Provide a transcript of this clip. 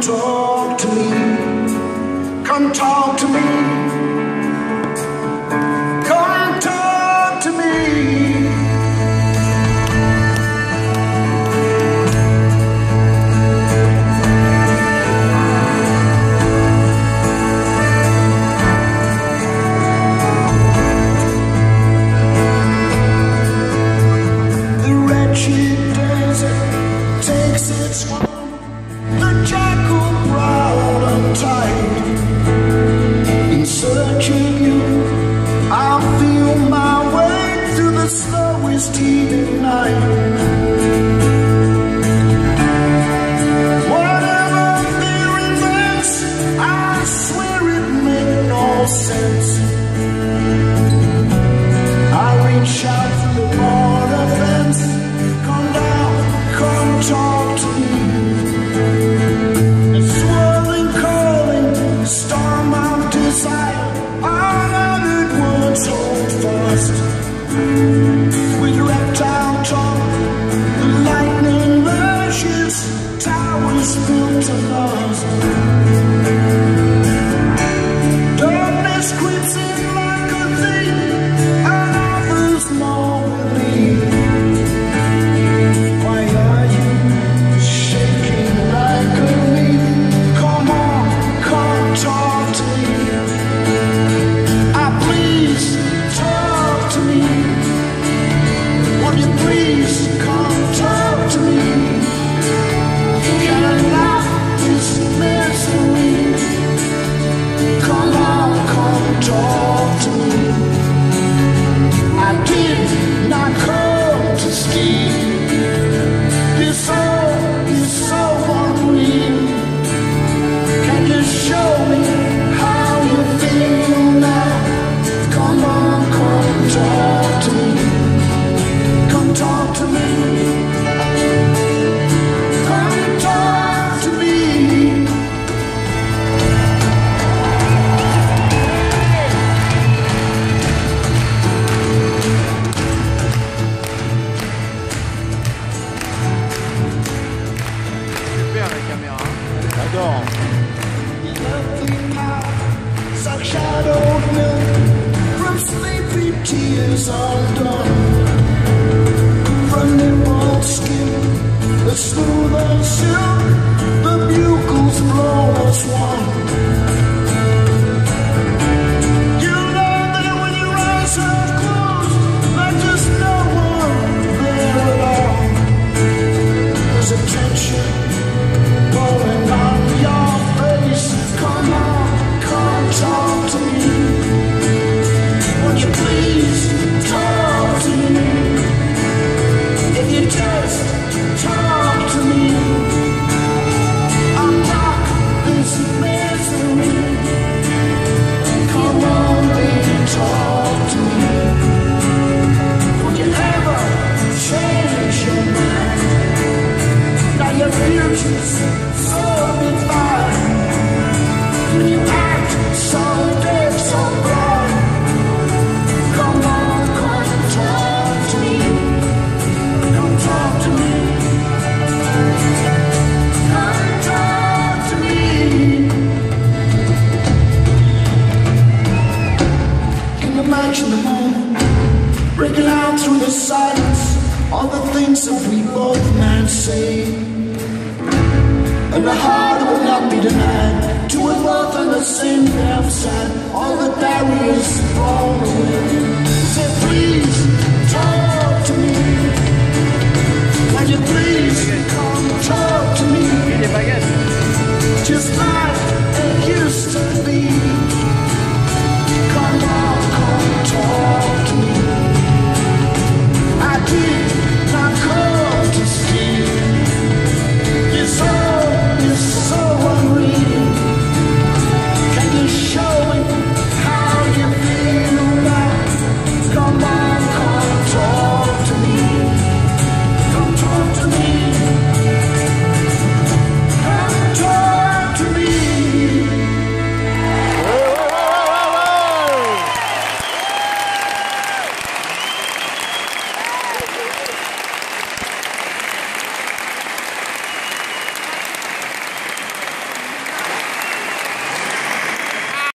talk to me. Come talk to me. Come talk to me. The wretched desert takes its form. The jackal proud and tight. In search of you, I'll feel my way through the slowest heat at night. Whatever fear invents, I swear it made no sense. I reach out through the border fence. Come down, come talk to me. The swirling, calling storm of desire, unuttered words hold fast. With reptile talk, the lightning lashes, towers built to last. Darkness creeps in like a thief, and others know believe. Why are you shaking like a leaf? Come on, come talk to me. Please talk to me. Won't you please come talk to me? Can I laugh this misery? Come on, come talk to me. I did not come to steal. This all is so unreal. Can you show me how you feel now? Come on, come talk to me. Come talk to me. Come talk to me. Super la caméra. J'adore. Suck shadowed milk from sleepy tears undone. From nippled skin, the smooth as silk, the bugles blow as one. You know that when your eyes are closed, like there's no one there at all. There's a tension blowing on your face. Come on, come talk to me. Won't you please talk to me? If you just talk to me, I'll block this misery. Come on, baby, talk to me. Will you ever change your mind? Now your future's so defined. When you act so dead, so blind. Come on, come talk to me. Come talk to me. Come talk to me. Can you imagine the moment breaking out through the silence? All the things that we both might say, and the heart will not be denied. To we're both on the same damn side. All the barriers fall away.